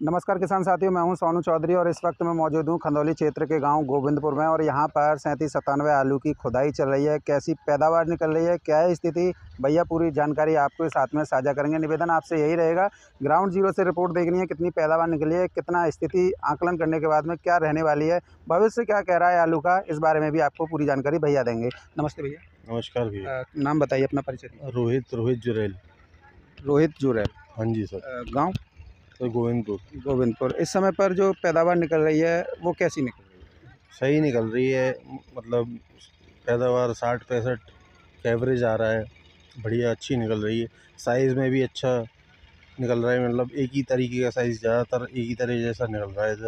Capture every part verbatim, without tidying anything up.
नमस्कार किसान साथियों, मैं हूं सोनू चौधरी और इस वक्त मैं मौजूद हूं खंदौली क्षेत्र के गांव गोविंदपुर में। और यहां पर सैंतीस सत्तानवे आलू की खुदाई चल रही है। कैसी पैदावार निकल रही है, क्या है स्थिति, भैया पूरी जानकारी आपको साथ में साझा करेंगे। निवेदन आपसे यही रहेगा, ग्राउंड जीरो से रिपोर्ट देखनी है, कितनी पैदावार निकली है, कितना स्थिति आकलन करने के बाद में क्या रहने वाली है, भविष्य क्या कह रहा है आलू का, इस बारे में भी आपको पूरी जानकारी भैया देंगे। नमस्ते भैया। नमस्कार भैया। नाम बताइए अपना, परिचय। रोहित रोहित जुरैल। रोहित जुरैल। हाँ जी सर। गाँव सर गोविंदपुर। गोविंदपुर। इस समय पर जो पैदावार निकल रही है वो कैसी निकल रही है? सही निकल रही है, मतलब पैदावार साठ पैंसठ एवरेज आ रहा है, बढ़िया अच्छी निकल रही है। साइज़ में भी अच्छा निकल रहा है, मतलब एक ही तरीके का साइज़, ज़्यादातर एक ही तरह जैसा निकल रहा है इधर।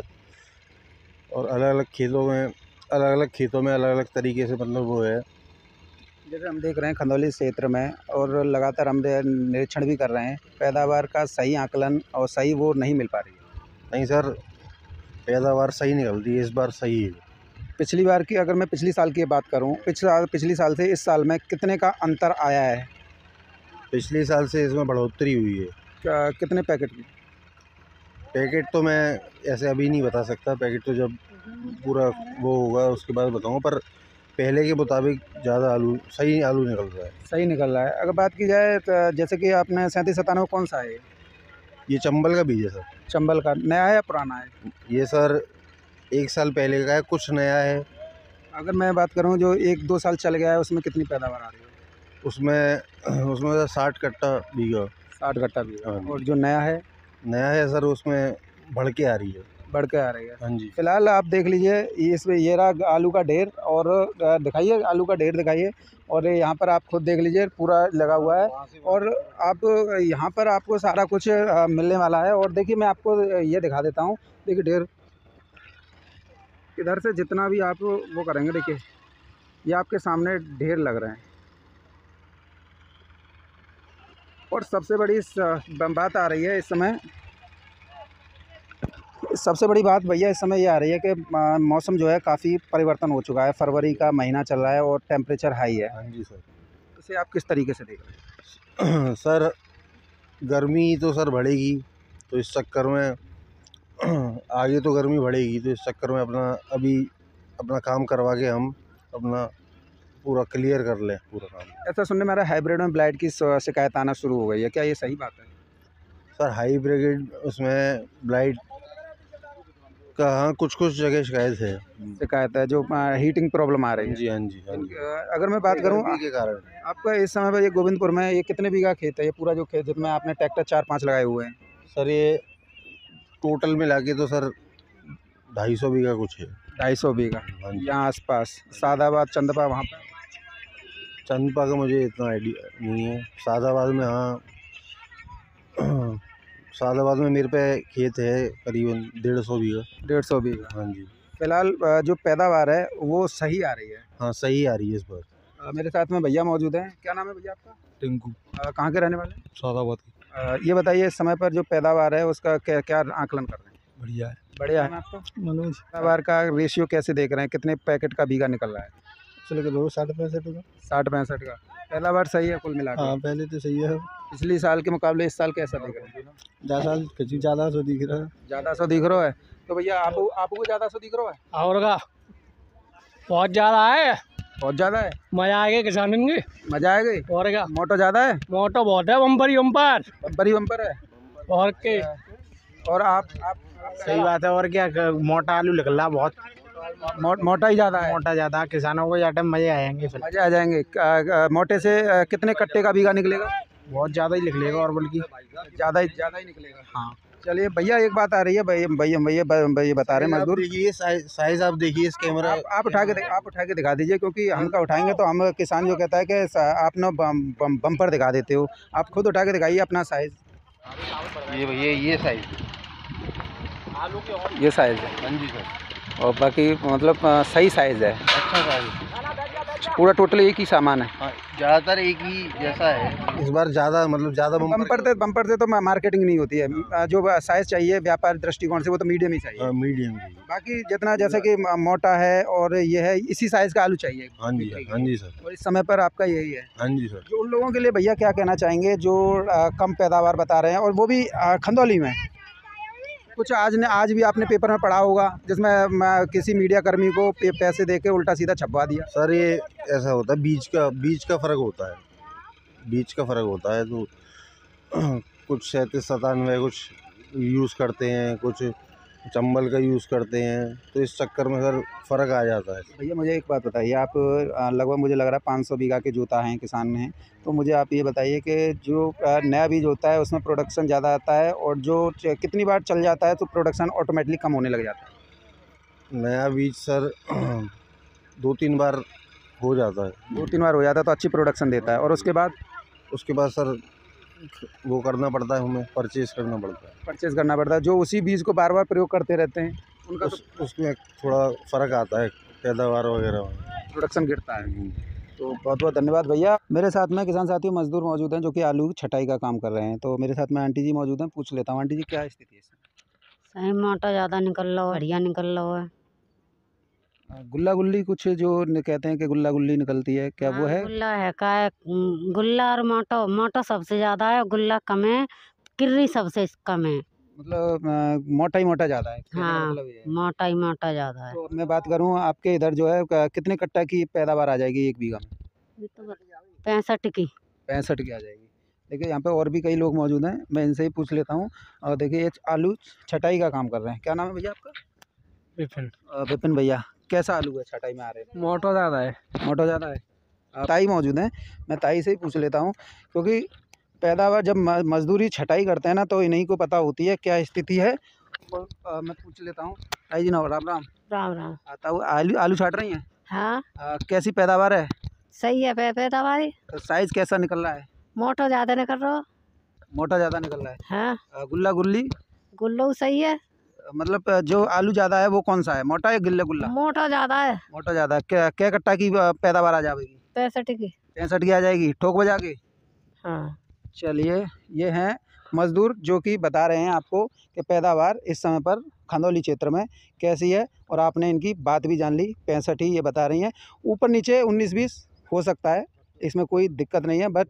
और अलग अलग खेतों में अलग अलग खेतों में अलग अलग तरीके से मतलब वो है। जैसे हम देख रहे हैं खंदौली क्षेत्र में और लगातार हम निरीक्षण भी कर रहे हैं, पैदावार का सही आकलन और सही वो नहीं मिल पा रही है। नहीं सर, पैदावार सही निकल रही है, इस बार सही है। पिछली बार की अगर मैं पिछली साल की बात करूं, पिछला पिछली साल से इस साल में कितने का अंतर आया है? पिछले साल से इसमें बढ़ोतरी हुई है। क्या कितने पैकेट की? पैकेट तो मैं ऐसे अभी नहीं बता सकता, पैकेट तो जब पूरा वो होगा उसके बाद बताऊंगा, पर पहले के मुताबिक ज़्यादा आलू सही आलू निकल रहा है। सही निकल रहा है। अगर बात की जाए तो जैसे कि आपने सैंतीस सत्तानवे कौन सा है? ये चंबल का बीज है सर। चंबल का नया है या पुराना है? ये सर एक साल पहले का है, कुछ नया है। अगर मैं बात करूं जो एक दो साल चल गया है उसमें कितनी पैदावार आ रही है? उसमें उसमें साठ कट्टा बीघा। साठ कट्टा बीघा। हाँ। और जो नया है? नया है सर, उसमें बढ़ के आ रही है। बढ़ के आ रही है। हाँ जी। फिलहाल आप देख लीजिए, ये इसमें ये रहा आलू का ढेर, और दिखाइए आलू का ढेर दिखाइए। और यहाँ पर आप खुद देख लीजिए, पूरा लगा हुआ है और आप यहाँ पर आपको सारा कुछ मिलने वाला है। और देखिए मैं आपको ये दिखा देता हूँ, देखिए ढेर इधर से जितना भी आप वो करेंगे, देखिए ये आपके सामने ढेर लग रहे हैं। और सबसे बड़ी बात आ रही है इस समय, सबसे बड़ी बात भैया इस समय ये आ रही है कि मौसम जो है काफ़ी परिवर्तन हो चुका है। फरवरी का महीना चल रहा है और टेम्परेचर हाई है। हाँ जी सर। इसे आप किस तरीके से देख रहे हैं? सर गर्मी तो सर बढ़ेगी, तो इस चक्कर में आगे तो गर्मी बढ़ेगी, तो इस चक्कर में अपना अभी अपना काम करवा के हम अपना पूरा क्लियर कर लें पूरा काम। ऐसा सुनने में आ रहा है हाइब्रिड में ब्लाइट की शिकायत आना शुरू हो गई है, क्या ये सही बात है? सर हाइब्रिड उसमें ब्लाइट का हाँ कुछ कुछ जगह शिकायत है। शिकायत है, जो हीटिंग प्रॉब्लम आ रही है। जी हाँ जी हाँ जी। अगर मैं बात करूँ के कारण आपका इस समय पर ये गोविंदपुर में ये कितने बीघा खेत है? ये पूरा जो खेत जिसमें आपने ट्रैक्टर चार पाँच लगाए हुए हैं? सर ये टोटल मिला के तो सर ढाई सौ बीघा कुछ है। ढाई सौ बीघा यहाँ आसपास, सादाबाद चंदपा वहाँ पर? चंदपा का मुझे इतना आइडिया नहीं है। सादाबाद में हाँ सादाबाद में मेरे पे खेत है करीबन डेढ़ सौ बीघा। डेढ़ सौ बीघा। हाँ जी। फिलहाल जो पैदावार है वो सही आ रही है? हाँ सही आ रही है इस बार। मेरे साथ में भैया मौजूद हैं। क्या नाम है भैया आपका? टिंकू। कहाँ के रहने वाले? सादाबाद की। ये बताइए इस समय पर जो पैदावार है उसका क्या क्या आकलन कर रहे हैं? बढ़िया है। बढ़िया है। आपका मनोज, पैदावार का रेशियो कैसे देख रहे हैं, कितने पैकेट का बीघा निकल रहा है? चलो के दो साठ पैंसठ का। साठ पैंसठ का पैदावार सही है कुल मिलाकर? हाँ पहले तो सही है। पिछली साल के मुकाबले इस साल कैसा दिख रहा है? ज़्यादा साल कुछ ज़्यादा सो दिख रहा है। ज़्यादा सो दिख रहा है। तो भैया आप आपको ज़्यादा सो दिख रहा है? और का बहुत ज़्यादा है। बहुत ज़्यादा है। मजा आएगा किसान के। मजा आएगा। और क्या मोटो ज़्यादा है? मोटो बहुत है, बम्पर ही बम्पर। बम्पर ही बम्पर है। और के और आप आप सही बात है। और क्या मोटा आलू निकल रहा बहुत। मो, मोटा ही ज़्यादा है। मोटा ज़्यादा, किसानों को ज़्यादा मज़े आएंगे। मजे आ जाएंगे। मोटे से कितने कट्टे का बीघा निकलेगा? बहुत ज़्यादा ही निकलेगा, और बल्कि ज़्यादा ही ज़्यादा ही निकलेगा। हाँ चलिए भैया एक बात आ रही है, भैया भैया भैया भैया बता रहे हैं मजदूर। देखिए साइज आप देखिए इस कैमरा। आप, आप उठा के आप उठा के दिखा दीजिए, क्योंकि हम का उठाएंगे तो हम किसान जो कहता है कि आप ना बम्पर दिखा देते हो। आप खुद उठा के दिखाइए अपना साइज। ये भैया ये साइज, ये साइज है। हाँ जी सर। और बाकी मतलब सही साइज है, अच्छा साइज, पूरा टोटल एक ही सामान है। हाँ ज़्यादातर एक ही जैसा है। इस बार ज़्यादा मतलब ज़्यादा बम्पर से बम्पर से तो मार्केटिंग नहीं होती है। जो साइज़ चाहिए व्यापार दृष्टिकोण से वो तो मीडियम ही चाहिए। मीडियम। बाकी जितना जैसे कि मोटा है और ये है, इसी साइज़ का आलू चाहिए। हाँ जी हाँ जी सर। और इस समय पर आपका यही है। हाँ जी सर। जो उन लोगों के लिए भैया क्या कहना चाहेंगे जो आ, कम पैदावार बता रहे हैं, और वो भी आ, खंदौली में? कुछ आज ने आज भी आपने पेपर में पढ़ा होगा जिसमें मैं किसी मीडिया कर्मी को पे, पैसे दे के उल्टा सीधा छपवा दिया। सर ये ऐसा होता है, बीज का बीज का फ़र्क होता है, बीज का फ़र्क होता है। तो कुछ सैंतीस सतानवे कुछ यूज़ करते हैं, कुछ चंबल का यूज़ करते हैं, तो इस चक्कर में सर फ़र्क आ जाता है। भैया मुझे एक बात बताइए, आप अ, लगभग मुझे लग रहा है पाँच सौ बीघा के जोता हैं, किसान हैं, तो मुझे आप ये बताइए कि जो अ, नया बीज होता है उसमें प्रोडक्शन ज़्यादा आता है और जो च- कितनी बार चल जाता है तो प्रोडक्शन ऑटोमेटिकली कम होने लग जाता है। नया बीज सर दो तीन बार हो जाता है। दो तीन बार हो जाता है तो अच्छी प्रोडक्शन देता है, और उसके बाद उसके बाद सर वो करना पड़ता है, हमें परचेज़ करना पड़ता है। परचेज़ करना पड़ता है। जो उसी बीज को बार बार प्रयोग करते रहते हैं उनका उस उसमें थोड़ा फ़र्क आता है पैदावार वगैरह में। तो प्रोडक्शन गिरता है। तो बहुत बहुत धन्यवाद भैया। मेरे साथ में किसान साथियों मजदूर मौजूद हैं जो कि आलू की छटाई का काम कर रहे हैं। तो मेरे साथ में आंटी जी मौजूद हैं, पूछ लेता हूँ आंटी जी क्या स्थिति है इसमें। सही मोटा ज़्यादा निकल रहा है, बढ़िया निकल रहा है। अ, गुल्ला गुल्ली कुछ जो न कहते हैं कि गुल्ला गुल्ली निकलती है, क्या वो हाँ, है? गुल्ला है का है, उम, गुल्ला और मोटा मोटा सबसे ज़्यादा है, गुल्ला कम है, किर्री सबसे कम है। मतलब अ, मोटा ही मोटा ज़्यादा है, कहने का हाँ, मतलब ये है। मोटा ही मोटा ज़्यादा है। तो मैं बात करूँ आपके इधर जो है क- कितने कट्टा की पैदावार आ जाएगी एक बीघा में? पैंसठ की। पैंसठ की आ जाएगी। देखिए यहाँ पे और भी कई लोग मौजूद हैं, मैं इनसे ही पूछ लेता हूँ। और देखिए ये आलू छटाई का काम कर रहे हैं। क्या नाम है भैया आपका? विपिन। अ, विपिन भैया, कैसा आलू है छटाई में आ रहे हैं? मोटा ज़्यादा है। मोटा ज़्यादा है। अ, ताई मौजूद हैं, मैं ताई से ही पूछ लेता हूँ, क्योंकि पैदावार जब म मज़दूरी छटाई करते हैं ना तो इन्हीं को पता होती है क्या स्थिति है। तो अ, मैं पूछ लेता हूँ। ताई जी नमः राम राम। राम राम। आता हूँ आलू आलू छाट रही हैं? हाँ, अ, कैसी पैदावार है? सही है पै पैदावारी। तो साइज़ कैसा निकल रहा है? मोटा ज़्यादा निकल रहा। मोटा ज़्यादा निकल रहा है। हाँ, अ, गुल्ला गुल्ली गुल्लो सही है, अ, मतलब अ, जो आलू ज़्यादा है वो कौन-सा है? मोटा या गिल्ला गुल्ला? मोटा ज़्यादा है, मोटा ज़्यादा है। क्या क्या कट्टा की अ, पैदावार आ जाएगी? पैंसठ की। पैंसठ की आ जाएगी, ठोक बजा के? हाँ, चलिए, ये हैं मज़दूर जो कि बता रहे हैं आपको कि पैदावार इस समय पर खंदौली क्षेत्र में कैसी है, और आपने इनकी बात भी जान ली। पैंसठ ही ये बता रही हैं, ऊपर नीचे उन्नीस बीस हो सकता है, इसमें कोई दिक्कत नहीं है, बट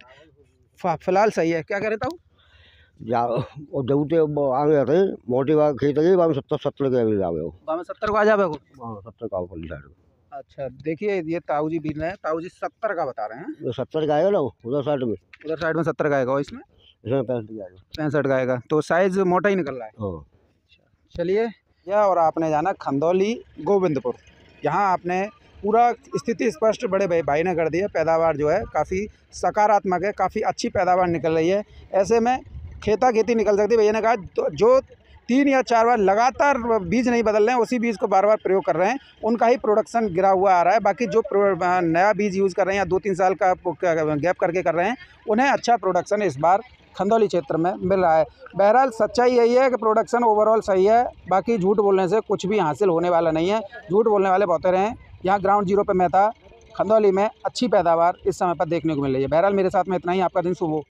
फ़ फ़िलहाल सही है। क्या कह रहे थे? जा और जब ते आ गया थे मोटी बात खेत गई बाम सत्तर सत्तर के अभी जावे हो गाँव में सत्तर को आ जावे को? हाँ सत्तर का ऊपर साइड अच्छा, देखिए ये ताऊ जी बीन रहे हैं, ताऊ जी सत्तर का बता रहे हैं। ये सत्तर का आएगा ना उधर साइड में, उधर साइड में सत्तर का आएगा और इसमें इसमें पैंसठ का आएगा। पैंसठ का आएगा, तो साइज़ मोटा ही निकल रहा है। हाँ चलिए, यह और आपने जाना खंदौली गोविंदपुर, यहाँ आपने पूरा स्थिति स्पष्ट बड़े भाई भाई ने कर दी है। पैदावार जो है काफ़ी सकारात्मक है, काफ़ी अच्छी पैदावार निकल रही है। ऐसे में खेता खेती निकल सकती है। भैया ने कहा तो जो तीन या चार बार लगातार बीज नहीं बदल रहे हैं, उसी बीज को बार बार प्रयोग कर रहे हैं, उनका ही प्रोडक्शन गिरा हुआ आ रहा है। बाकी जो प्रो- नया बीज यूज़ कर रहे हैं या दो तीन साल का गैप करके कर रहे हैं, उन्हें अच्छा प्रोडक्शन इस बार खंदौली क्षेत्र में मिल रहा है। बहरहाल सच्चाई यही है कि प्रोडक्शन ओवरऑल सही है, बाकी झूठ बोलने से कुछ भी हासिल होने वाला नहीं है। झूठ बोलने वाले बहुत रहे। यहाँ ग्राउंड जीरो पे मैं था, खंदौली में अच्छी पैदावार इस समय पर देखने को मिल रही है। बहरहाल मेरे साथ में इतना ही। आपका दिन शुभ हो।